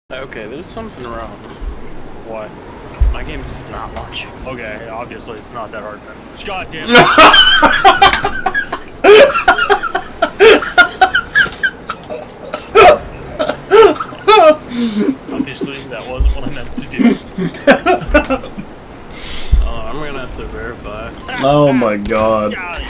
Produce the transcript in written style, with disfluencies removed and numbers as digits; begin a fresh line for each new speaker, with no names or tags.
Okay, there's something wrong. What? My game's just not launching. Okay, obviously it's not that hard then. God damn it! Obviously that wasn't what I meant to do. I'm gonna have to verify.
Oh my god.